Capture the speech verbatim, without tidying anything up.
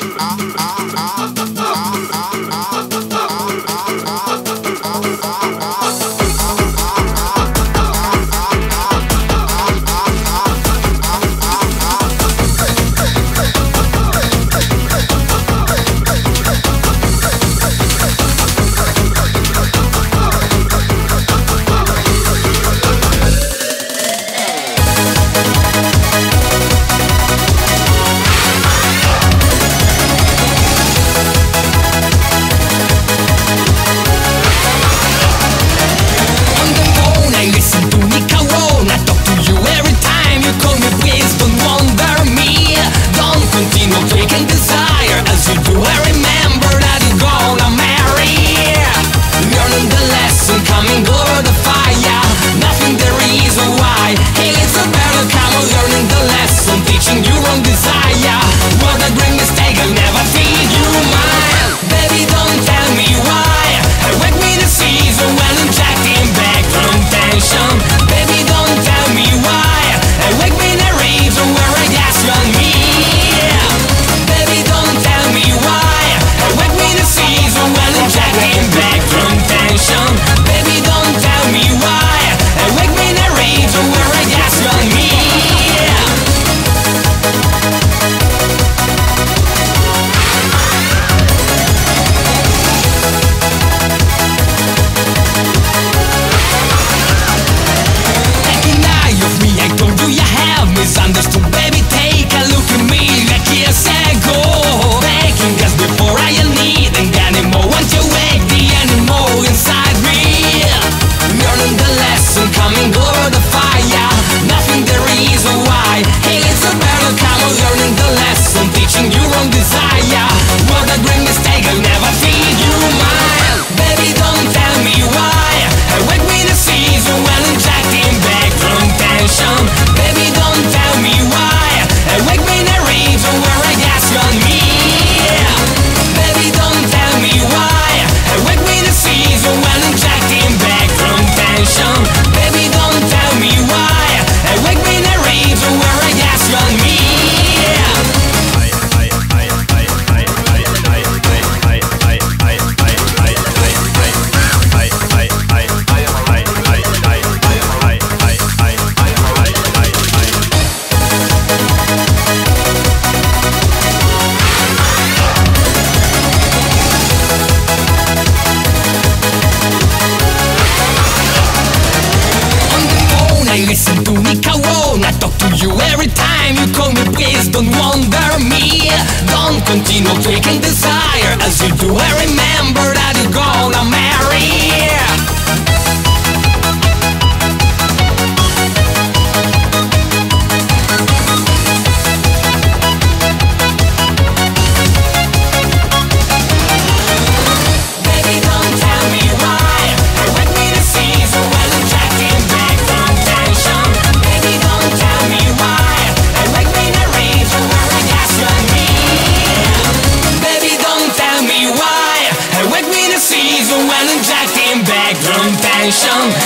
misunderstood, baby, take a look at me like years ago. Making us before I need and anymore. Want to wake the animal inside me. Learning the lesson, coming over the fire. Nothing there is a why. Hey, it's a battle, come on, learning the lesson, teaching your own desire. What a great mistake, I'll never feed you mine. Baby, don't tell me why. I wake me the season when injecting back from tension. Baby, don't tell me why. I wake me the reason where I guess on me. Baby, don't tell me why. I wake me the season when injecting back from tension. Baby, don't tell me why. I wake me the reason where I guess on me. Listen to me, come on, I talk to you every time you call me, please don't wonder me. Don't continue taking desire as you do, I remember that you're gonna marry. When injecting back from tension.